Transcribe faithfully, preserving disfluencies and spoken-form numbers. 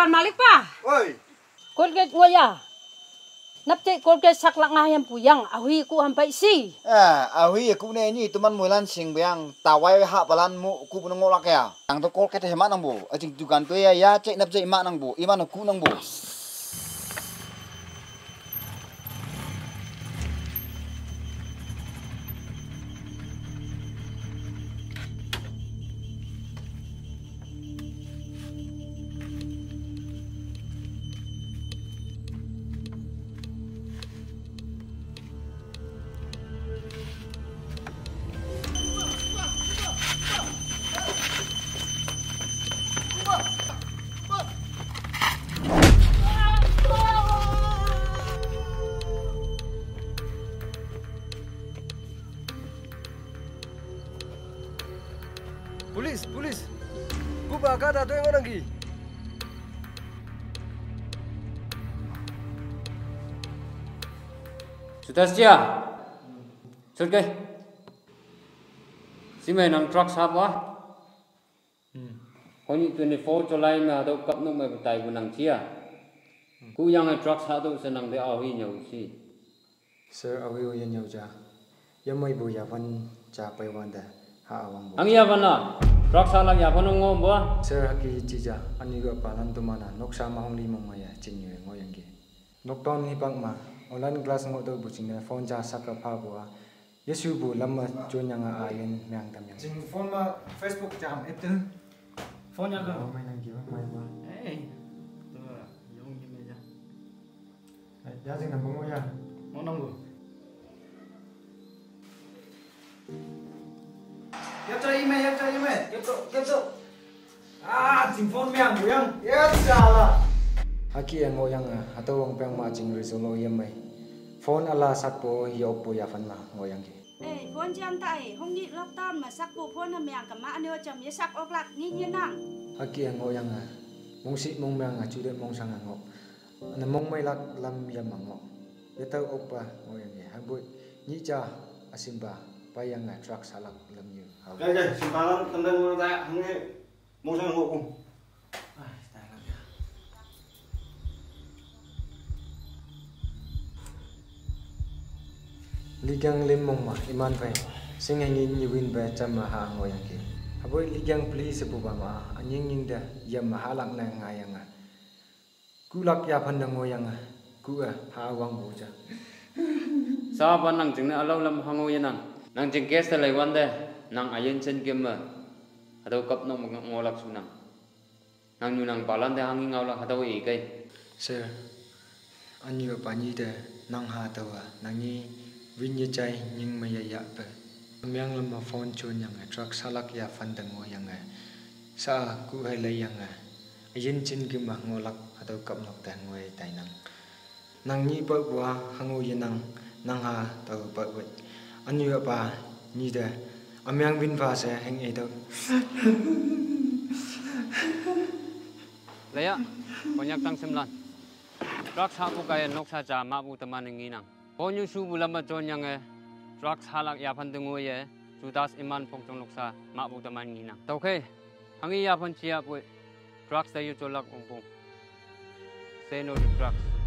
Tuan Malik pa. Oi. Colgate ngoya. Napte Colgate saklak ngayam puyang ahui ku hampai si. Ah, ahui ku ne ni tuman mulan sing bayang tawai ha balan mu ku bunong ngolak ya. Ang to Colgate hemat nang bu. Ajing dukan tu ya ya cek nap cek mak nang bu. Iman ku nang bu. Polis, polis. Ku bakal ada yang orang lagi. Sudah siap. Sudah. Si mai nang truck sab wa. Hmm. Kau ni twenty-four Julai ma do kap nu mai betai bu nang chia. Ku yang ai truck sa do senang de au hi nyau si. Sir awi o yan nyau ja. Yamai bu ya van cha pai wan da. Ang iya bana, truck salam ya panu ngom ba? Sir haki cija, ani gua palan tu mana, noksa mahong lima maya cinye ngoyang ki. Nokton ni pang ma, online class ngoto bucing na phone ja saka pa bua. Yesu bu lama jon yang ayen meang tam yang. Jing phone ma Facebook jam itu. Phone yang Oh main lagi, main ma. Eh, tu yung gini aja. Ya jing nambung ya. Mau nunggu. Kep cari email, kep cari email, kep tu, kep tu. Ah, jing phone meang buyang. Ya salah. Haki yang ngoyang ah, atau wong peng ma jing resolo yamai. Phone ala sakpo yo po ya fan ma ngoyang ki. Eh, phone jam tai, hong ni lockdown ma sakpo phone ham yang kama ne jam ye sak ok lak ni ni nang. Haki yang ngoyang ah, mong si mong meang ah chude mong sang ngo. Ana mong mai lak lam yam ngo. Ye tau opa ngoyang ye. Habut ni cha asimba payang ah truck salak lam yu. Cái gì, xin ba lắm, tân tân ra, không nghe, mua sang ngộ cùng. Ligang lim mong ma iman pai, sing angin nyuwin ba cham ma ha ngoyang ki. Aboy ligang please bu ba ma, anying ning da yam ma halak na ngayang ah. Kulak ya phan ngoyang ah, ku ah ha wang bu ja. Sa ban nang jing na alaw lam hango yan nang. Nang jing kes ta lai wan de. Nang ayen chen kem ma hado kap no ngolak sunang nang nu nang balan de hangi ngawla hado e kai Sir anyu pa ni de nang ha ta wa nang ni win ye chai ning ma ya ya pa myang lam ma phone chon yang truck salak ya fan dang ngo yang sa ku hai lai yang ayen chen kem ma ngolak hado kap nok ta ngoi tai nang nang ni pa wa hango ye nang nang ha ta pa wa anyu pa ni de Amyang bin va se heng e do. Laya konyak tang semlan truck sa bu kai nok sa cha ma bu taman ngi nang konyu su bu lam jon yang e truck halak ya phan dengo ye judas iman phong chong nok sa ma bu taman ngi nang to khe hangi ya phan chia bu truck sa yu cholak ong pong say no to trucks